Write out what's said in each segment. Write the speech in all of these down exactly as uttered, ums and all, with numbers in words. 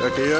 Lekker hier.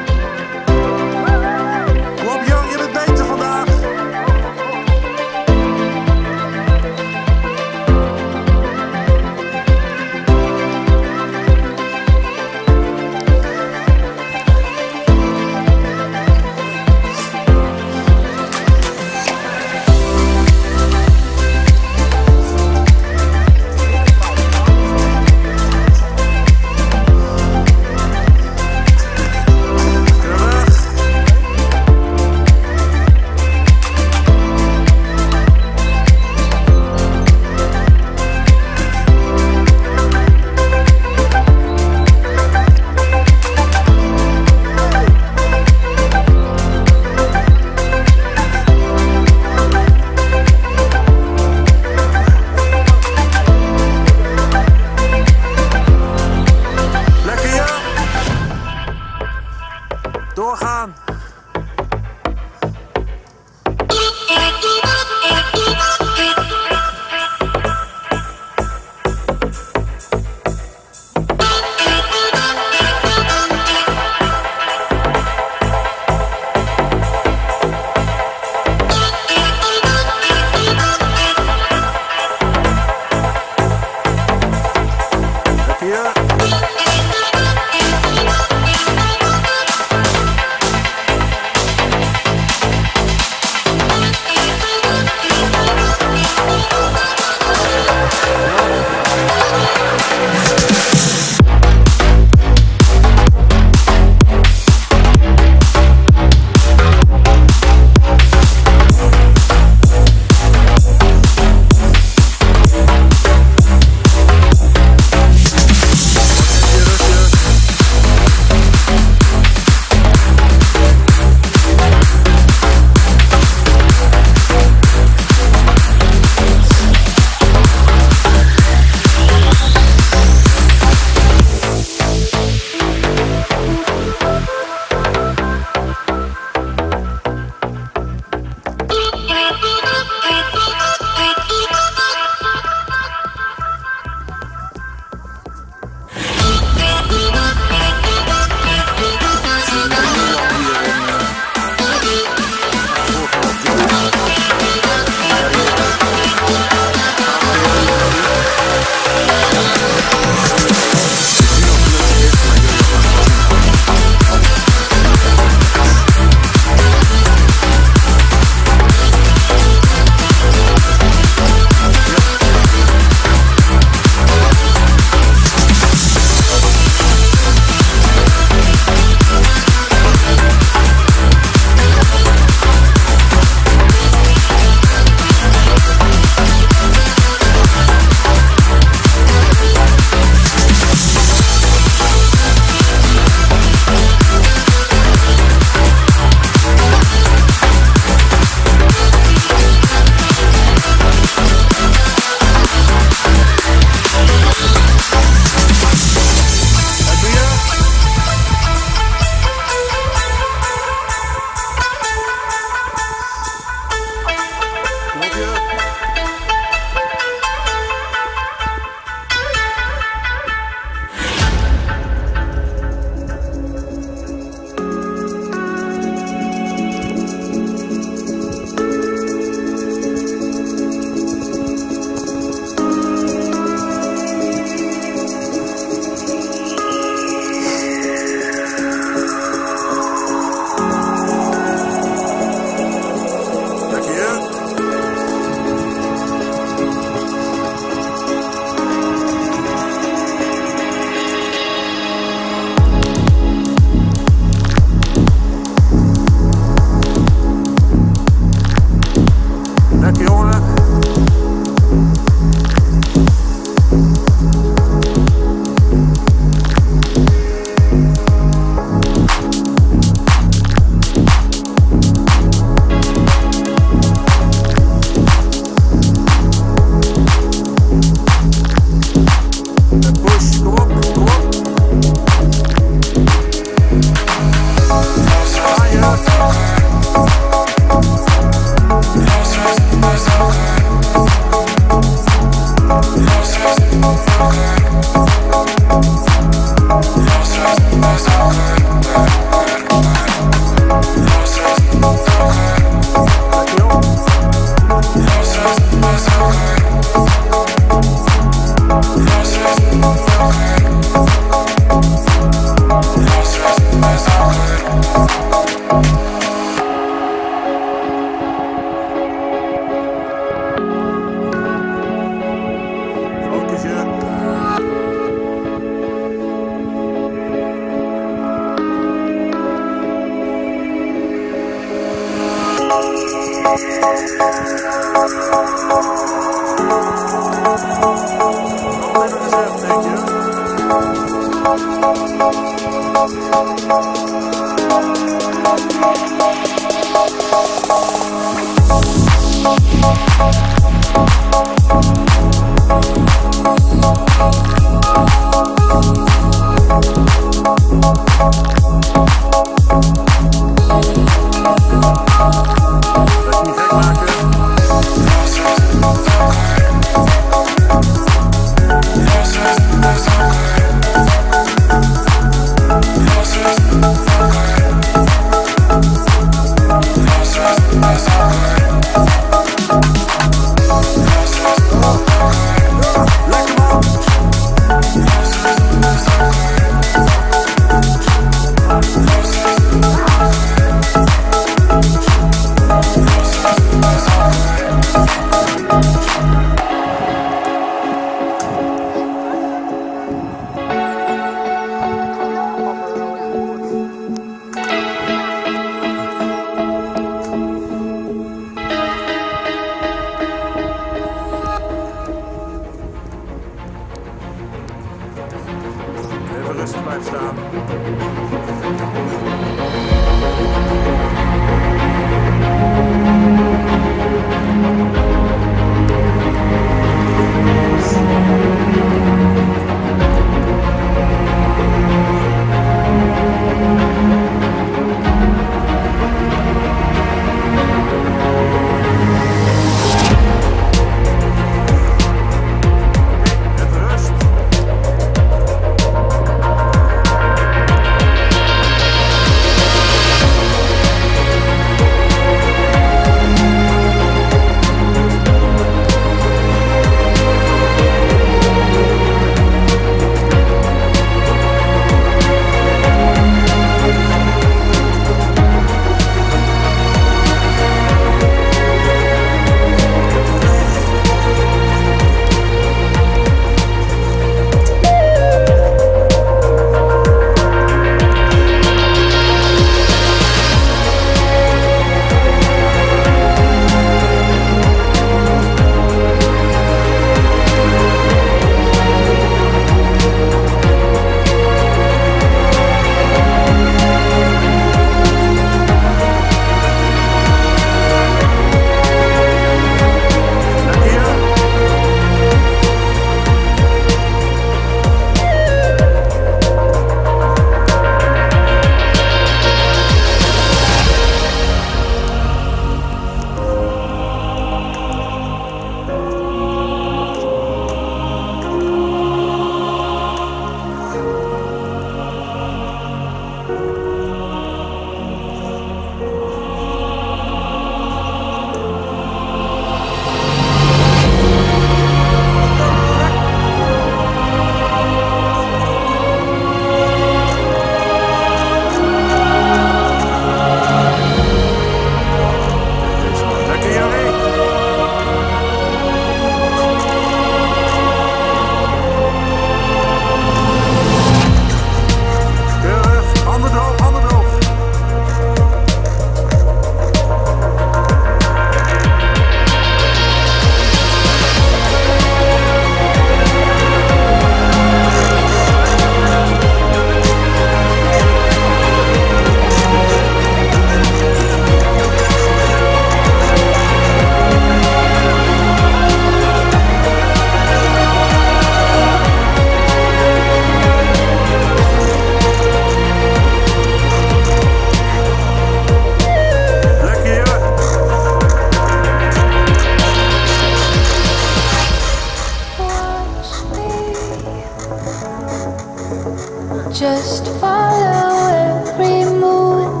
Just follow every move.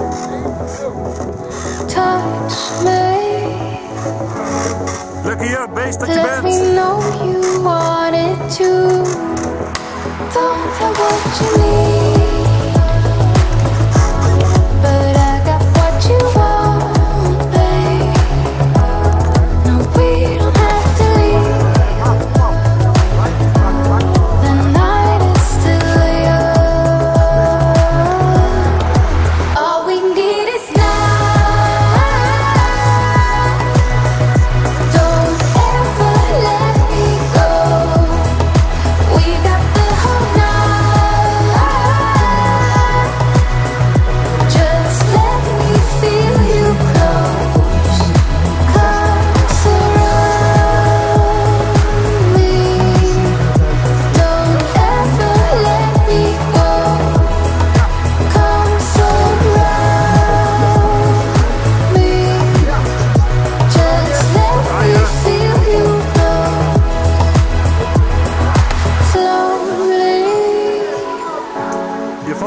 Touch me. Lucky je, beest dat je Let bent. me know you want it too. Don't have what you need, but I got what you want, babe. No, we don't have to leave. The night is still young. All we need is now.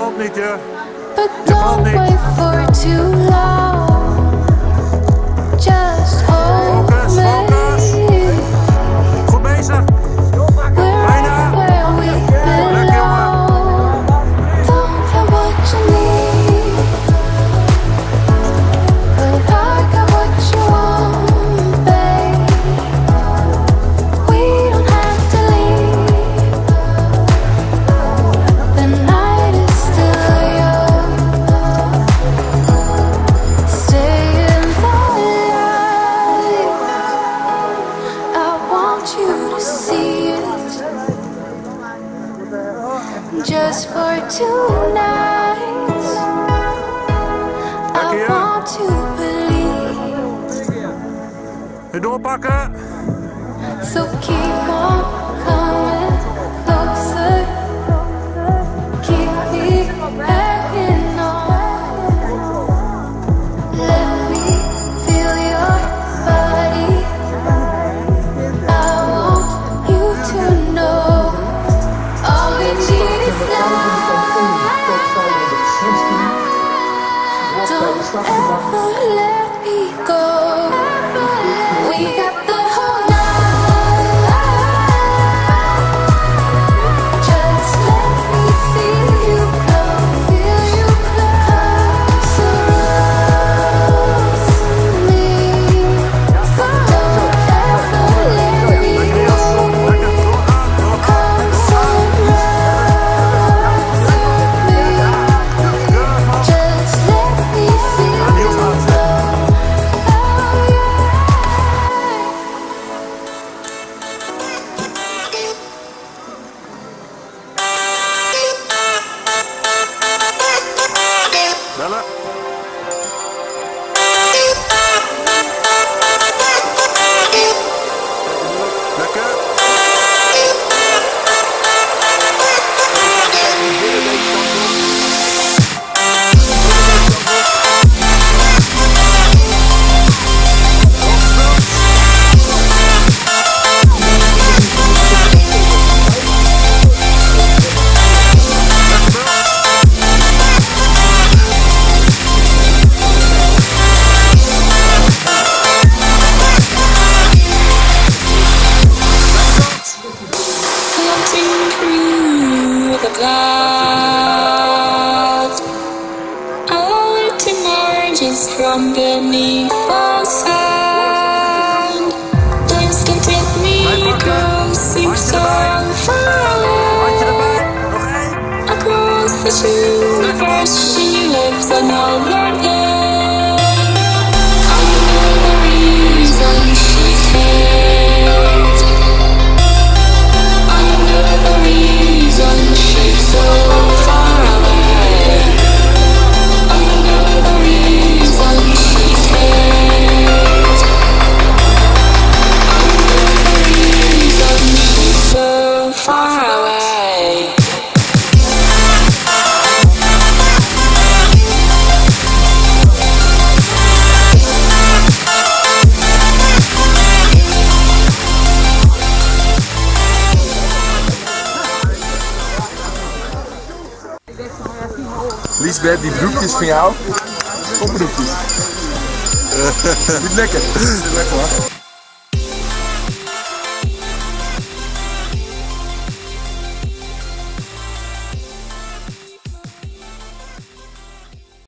valt niet, ja. But don't wait for too long. Just hold Focus, focus. me. Goed bezig. We're Bijna. right where we Lekker, jongen. belong. Don't have what you need, but I got what you want, babe. We don't have to leave. The night is still young. Stay in the light. I want you to see it. Just for tonight, I Lekker, want to believe. Weer doorpakken. So keep on coming closer. Keep me hanging on. Let me feel your body. I want you to know all we need is love. Don't ever let me go. We got the whole night. Just let me feel you close, feel you close around me. So don't ever let me Lekker, Jasson. go. Lekker, doorgaan, doorgaan, Come doorgaan. surround me. Keurig, man. Just let me feel Ja, Niels you laat close. het. Oh yeah. Bellen. Lekker. Floating through the clouds, a light emerges from beneath the sand. This can take me crossing so far Handje away. erbij. Nog één. Across the universe, she lives another day. I know the reason she's here. I know the reason she's so far away. I know the reason she's here. I know the reason she's so far away. Liesbeth, die broekjes van jou, topbroekjes. Niet lekker. Lekker hoor.